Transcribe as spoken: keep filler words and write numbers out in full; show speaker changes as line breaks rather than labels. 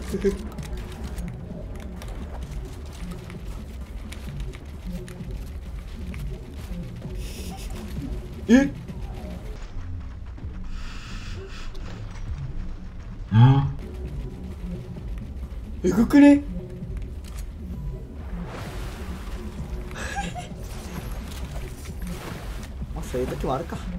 ええぐくね。まあそういう時もあるか。